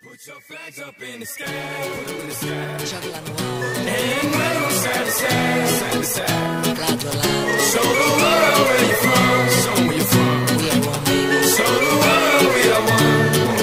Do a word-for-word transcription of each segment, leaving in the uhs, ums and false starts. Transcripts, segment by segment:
Put your flags up in the sky, put them in the sky. Joga lá no alto. And wave them side to side, side to side. Lado a lado. Show the world where you're from, show 'em where you're from. We are one, baby. Show the world we are one.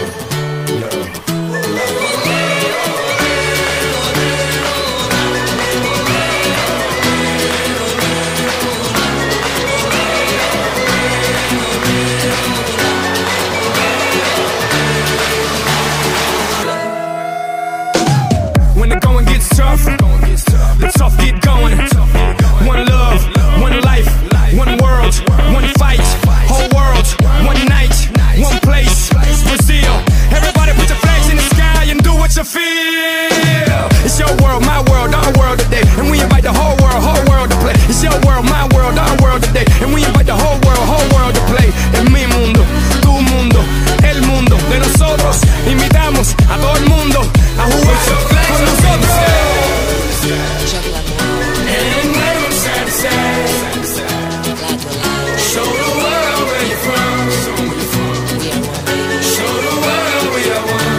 When the going gets tough, the tough get going. One love, one life, one world, one fight. Whole world, one night, one place. Brazil, everybody put your flags in the sky and do what you feel. It's your world, my world, our world today, and we invite the whole world, whole world to play. It's your world, my world, our world today, and we invite the whole world, whole world to play. En mi mundo, tu mundo, el mundo de nosotros. Invitamos a todo el mundo a jugar con nosotros. Joga lá no alto. And wave them side to side. Lado a lado. Show the world where you're from. Show 'em where you're from. We are one, baby. Show the world we are one.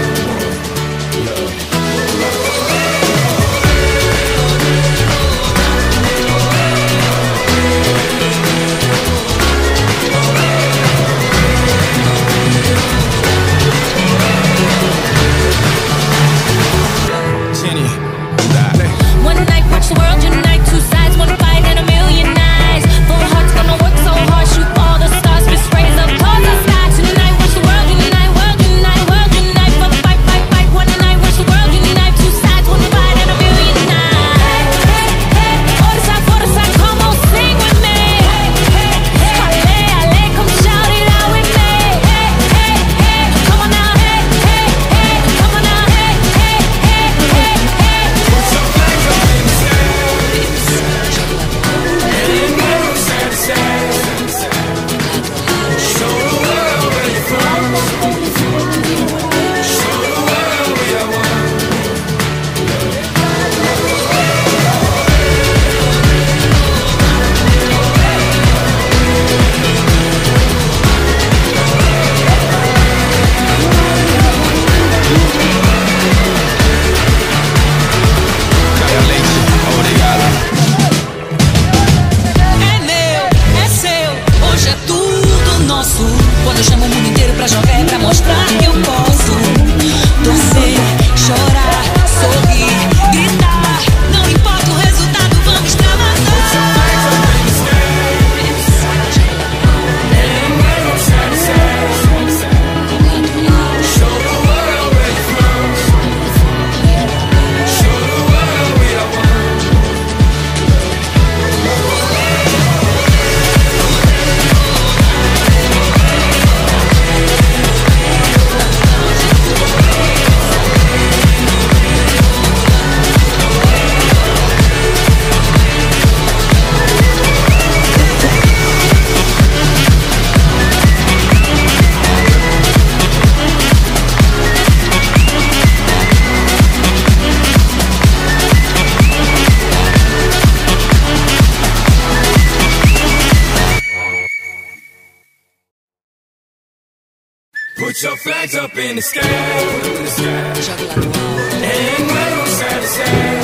Jenny, dale. One night, watch the world unite. Two sides, one fight, and a million eyes. Full hearts gonna work so hard, shoot all the stars, fist raise up towards the sky. Tonight, watch the world unite, world unite, world unite. For the fight, fight, fight. One night, watch the world unite. Two sides, one fight, and a million eyes. Hey, hey, forza, forza, come on, sing with me. Ale, ale, come shout it out with me. Hey, hey, hey, come on now. Hey, hey, hey, come on now. Hey, hey, hey, hey, hey. Put your flags up in the sky. Joga lá no alto. And wave them side to side. Show the world where you're from. Show the world we are one. Caia Leite, obrigado. É meu, é seu, hoje é tudo nosso. Quando eu chamo o mundo inteiro pra jogar é pra mostrar que eu posso. Torcer, chorar, sorrir, gritar. Não importa o resultado, vamos extravasar. And wave them side to side. Show the world where you're from. Show the world we are one. Put your flags up in the sky, put 'em in the sky. Joga lá no alto. And wave them side to side.